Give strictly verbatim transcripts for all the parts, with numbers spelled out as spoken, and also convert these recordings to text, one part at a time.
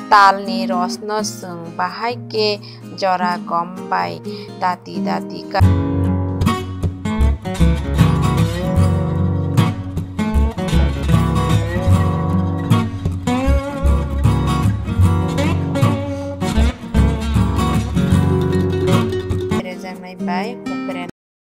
talni rosno sung bahai ke jora gombai dati dati ka by Kuperen.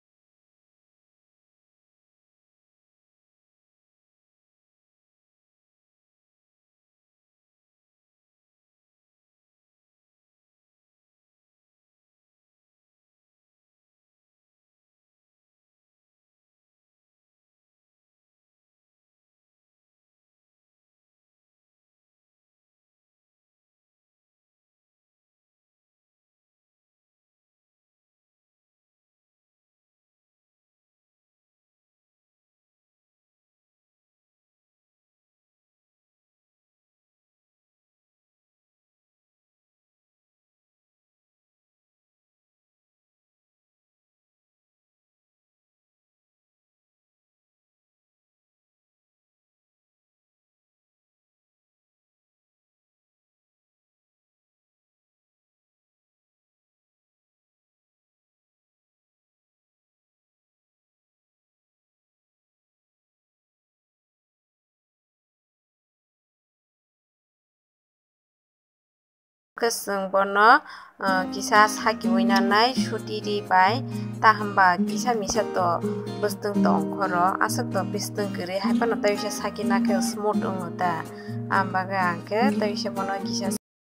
Keseng bono kisah saki wina nai shutiri bai tahamba kisah misa to bustung to ongkoro asak to bustung kiri hai pano tayo siya saki nakel smooth unguta ambaga angke tayo siya bono kisah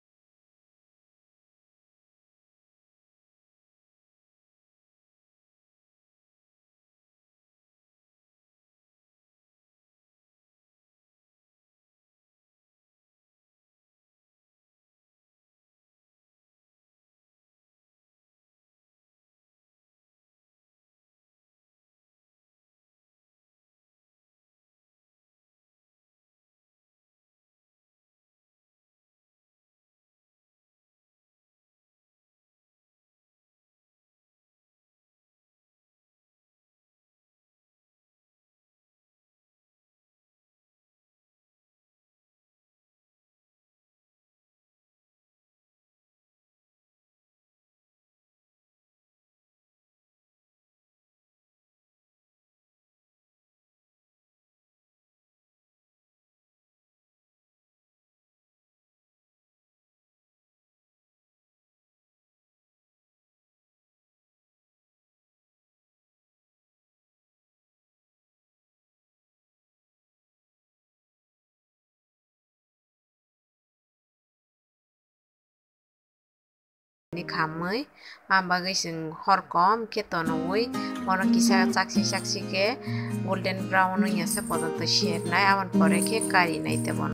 ni khamui ambagai sing horkom ke tonoi mono kisa saksi saksi ke golden brown nya se podon to share nai aman pore ke kari nai te bon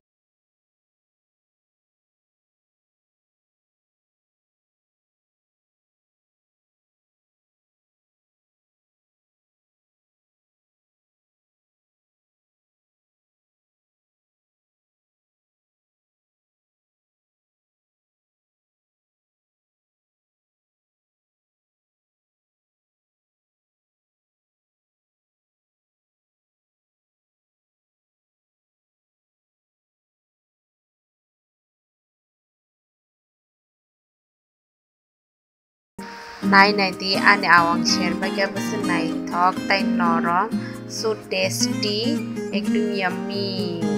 nai nai di ane awang share bagai besen nai thok tai norom so tasty ekdum yummy